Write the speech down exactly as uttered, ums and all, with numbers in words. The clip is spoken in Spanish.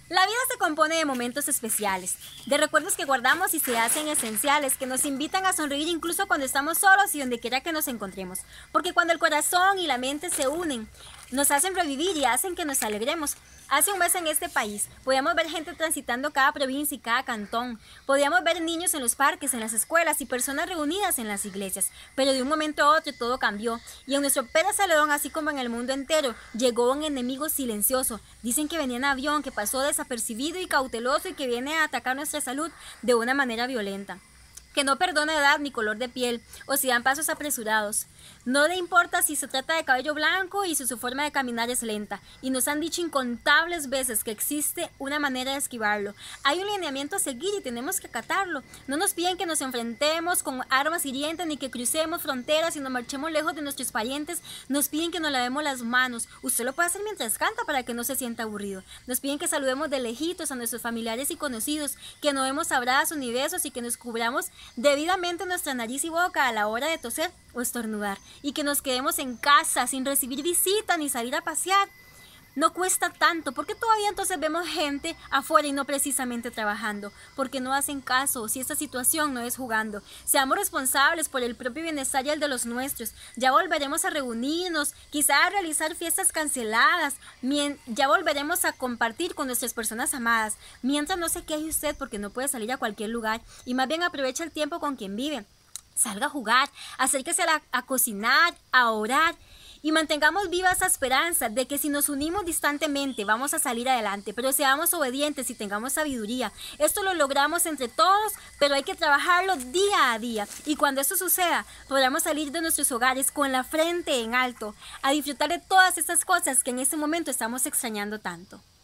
La vida se compone de momentos especiales, de recuerdos que guardamos y se hacen esenciales, que nos invitan a sonreír incluso cuando estamos solos y donde quiera que nos encontremos. Porque cuando el corazón y la mente se unen, nos hacen revivir y hacen que nos alegremos. Hace un mes en este país podíamos ver gente transitando cada provincia y cada cantón. Podíamos ver niños en los parques, en las escuelas y personas reunidas en las iglesias. Pero de un momento a otro todo cambió. Y en nuestro Pérez Celedón, así como en el mundo entero, llegó un enemigo silencioso. Dicen que venía en avión, que pasó desapercibido y cauteloso y que viene a atacar nuestra salud de una manera violenta. Que no perdona edad ni color de piel, o si dan pasos apresurados. No le importa si se trata de cabello blanco y si su forma de caminar es lenta. Y nos han dicho incontables veces que existe una manera de esquivarlo. Hay un lineamiento a seguir y tenemos que acatarlo. No nos piden que nos enfrentemos con armas hirientes ni que crucemos fronteras y nos marchemos lejos de nuestros parientes. Nos piden que nos lavemos las manos. Usted lo puede hacer mientras canta para que no se sienta aburrido. Nos piden que saludemos de lejitos a nuestros familiares y conocidos, que no demos abrazos ni besos y que nos cubramos debidamente nuestra nariz y boca a la hora de toser o estornudar, y que nos quedemos en casa sin recibir visita ni salir a pasear. No cuesta tanto, porque todavía entonces vemos gente afuera y no precisamente trabajando, porque no hacen caso si esta situación no es jugando. Seamos responsables por el propio bienestar y el de los nuestros. Ya volveremos a reunirnos, quizá a realizar fiestas canceladas, ya volveremos a compartir con nuestras personas amadas. Mientras no se queje usted porque no puede salir a cualquier lugar y más bien aprovecha el tiempo con quien vive. Salga a jugar, acérquese a, la, a cocinar, a orar y mantengamos viva esa esperanza de que si nos unimos distantemente vamos a salir adelante, pero seamos obedientes y tengamos sabiduría. Esto lo logramos entre todos, pero hay que trabajarlo día a día. Y cuando esto suceda, podremos salir de nuestros hogares con la frente en alto, a disfrutar de todas estas cosas que en este momento estamos extrañando tanto.